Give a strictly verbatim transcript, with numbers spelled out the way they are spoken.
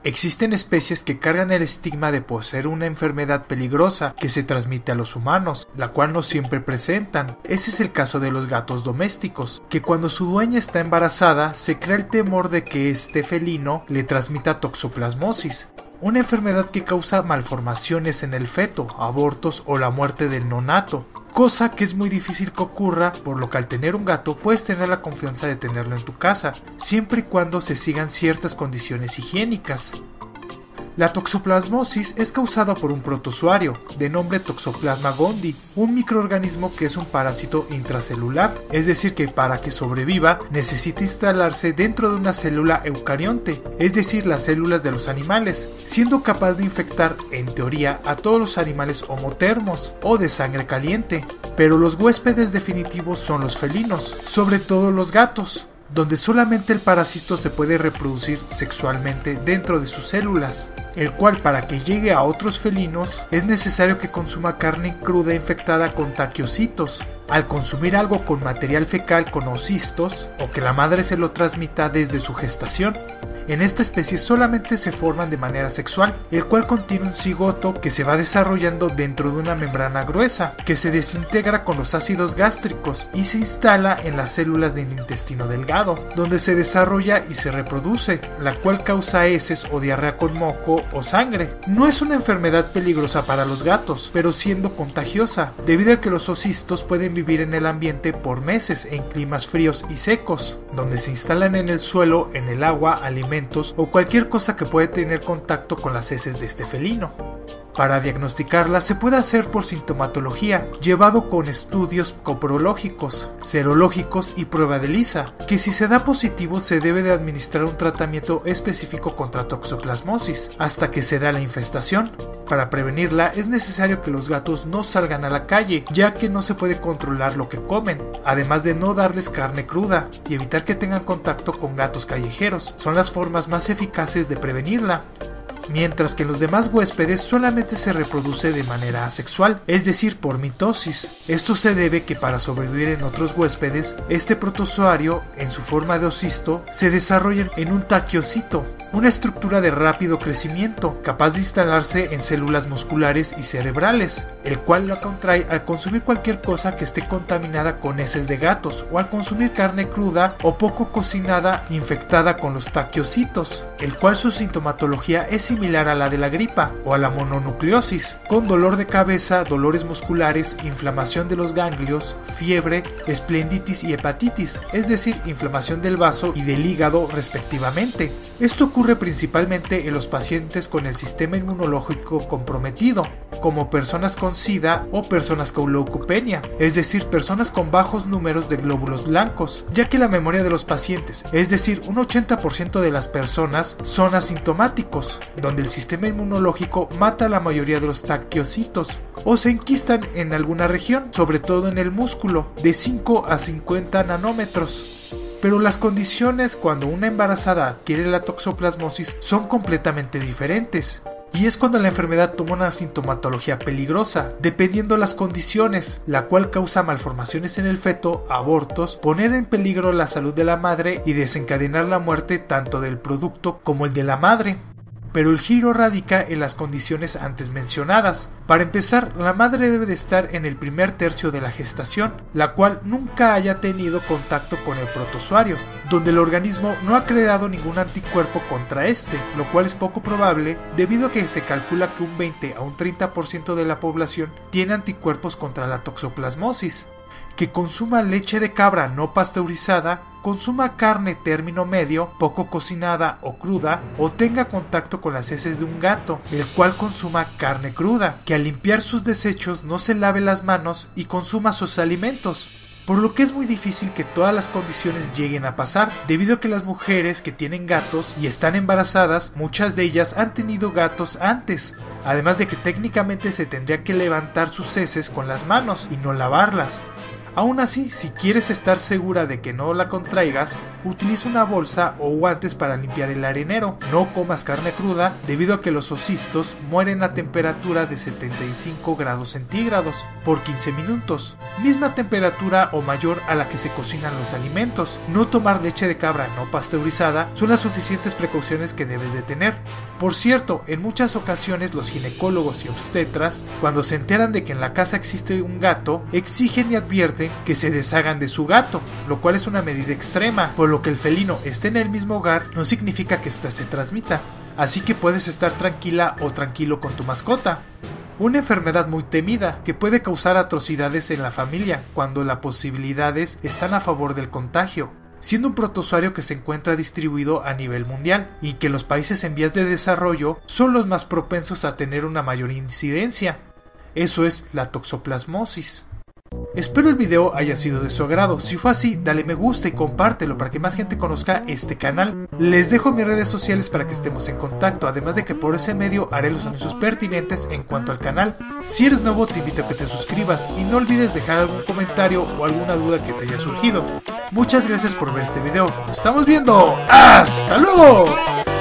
Existen especies que cargan el estigma de poseer una enfermedad peligrosa que se transmite a los humanos, la cual no siempre presentan. Ese es el caso de los gatos domésticos, que cuando su dueña está embarazada se crea el temor de que este felino le transmita toxoplasmosis, una enfermedad que causa malformaciones en el feto, abortos o la muerte del neonato. Cosa que es muy difícil que ocurra, por lo que al tener un gato puedes tener la confianza de tenerlo en tu casa, siempre y cuando se sigan ciertas condiciones higiénicas. La toxoplasmosis es causada por un protozoario, de nombre Toxoplasma gondii, un microorganismo que es un parásito intracelular, es decir que para que sobreviva necesita instalarse dentro de una célula eucarionte, es decir las células de los animales, siendo capaz de infectar, en teoría, a todos los animales homotermos o de sangre caliente. Pero los huéspedes definitivos son los felinos, sobre todo los gatos, donde solamente el parásito se puede reproducir sexualmente dentro de sus células, el cual para que llegue a otros felinos es necesario que consuma carne cruda infectada con taquiocitos. Al consumir algo con material fecal con ocistos, o que la madre se lo transmita desde su gestación. En esta especie solamente se forman de manera sexual, el cual contiene un cigoto que se va desarrollando dentro de una membrana gruesa, que se desintegra con los ácidos gástricos y se instala en las células del intestino delgado, donde se desarrolla y se reproduce, la cual causa heces o diarrea con moco o sangre. No es una enfermedad peligrosa para los gatos, pero siendo contagiosa, debido a que los ocistos pueden vivir en el ambiente por meses en climas fríos y secos, donde se instalan en el suelo, en el agua, alimentos o cualquier cosa que puede tener contacto con las heces de este felino. Para diagnosticarla se puede hacer por sintomatología, llevado con estudios coprológicos, serológicos y prueba de lisa, que si se da positivo se debe de administrar un tratamiento específico contra toxoplasmosis, hasta que se da la infestación. Para prevenirla es necesario que los gatos no salgan a la calle, ya que no se puede controlar lo que comen, además de no darles carne cruda y evitar que tengan contacto con gatos callejeros. Son las formas más eficaces de prevenirla. Mientras que en los demás huéspedes solamente se reproduce de manera asexual, es decir, por mitosis. Esto se debe que para sobrevivir en otros huéspedes, este protozoario, en su forma de ocisto, se desarrolla en un taquiocito, una estructura de rápido crecimiento, capaz de instalarse en células musculares y cerebrales, el cual lo contrae al consumir cualquier cosa que esté contaminada con heces de gatos, o al consumir carne cruda o poco cocinada infectada con los taquiocitos, el cual su sintomatología es similar a la de la gripa o a la mononucleosis, con dolor de cabeza, dolores musculares, inflamación de los ganglios, fiebre, esplenditis y hepatitis, es decir, inflamación del vaso y del hígado respectivamente. Esto ocurre principalmente en los pacientes con el sistema inmunológico comprometido, como personas con SIDA o personas con leucopenia, es decir, personas con bajos números de glóbulos blancos, ya que la memoria de los pacientes, es decir, un ochenta por ciento de las personas son asintomáticos, donde el sistema inmunológico mata a la mayoría de los taquiocitos, o se enquistan en alguna región, sobre todo en el músculo, de cinco a cincuenta nanómetros. Pero las condiciones cuando una embarazada adquiere la toxoplasmosis son completamente diferentes. Y es cuando la enfermedad toma una sintomatología peligrosa, dependiendo las condiciones, la cual causa malformaciones en el feto, abortos, poner en peligro la salud de la madre y desencadenar la muerte tanto del producto como el de la madre. Pero el giro radica en las condiciones antes mencionadas. Para empezar, la madre debe de estar en el primer tercio de la gestación, la cual nunca haya tenido contacto con el protozoario, donde el organismo no ha creado ningún anticuerpo contra este, lo cual es poco probable debido a que se calcula que un veinte a un treinta por ciento de la población tiene anticuerpos contra la toxoplasmosis. Que consuma leche de cabra no pasteurizada, consuma carne término medio, poco cocinada o cruda, o tenga contacto con las heces de un gato, el cual consuma carne cruda, que al limpiar sus desechos no se lave las manos y consuma sus alimentos. Por lo que es muy difícil que todas las condiciones lleguen a pasar, debido a que las mujeres que tienen gatos y están embarazadas, muchas de ellas han tenido gatos antes, además de que técnicamente se tendría que levantar sus heces con las manos y no lavarlas. Aún así, si quieres estar segura de que no la contraigas, utiliza una bolsa o guantes para limpiar el arenero. No comas carne cruda debido a que los ocistos mueren a temperatura de setenta y cinco grados centígrados por quince minutos, misma temperatura o mayor a la que se cocinan los alimentos. No tomar leche de cabra no pasteurizada son las suficientes precauciones que debes de tener. Por cierto, en muchas ocasiones los ginecólogos y obstetras, cuando se enteran de que en la casa existe un gato, exigen y advierten que se deshagan de su gato, lo cual es una medida extrema, por lo que el felino esté en el mismo hogar no significa que ésta se transmita, así que puedes estar tranquila o tranquilo con tu mascota. Una enfermedad muy temida que puede causar atrocidades en la familia cuando las posibilidades están a favor del contagio, siendo un protozoario que se encuentra distribuido a nivel mundial y que los países en vías de desarrollo son los más propensos a tener una mayor incidencia. Eso es la toxoplasmosis. Espero el video haya sido de su agrado. Si fue así, dale me gusta y compártelo para que más gente conozca este canal. Les dejo mis redes sociales para que estemos en contacto, además de que por ese medio haré los anuncios pertinentes en cuanto al canal. Si eres nuevo, te invito a que te suscribas y no olvides dejar algún comentario o alguna duda que te haya surgido. Muchas gracias por ver este video. ¡Nos estamos viendo! ¡Hasta luego!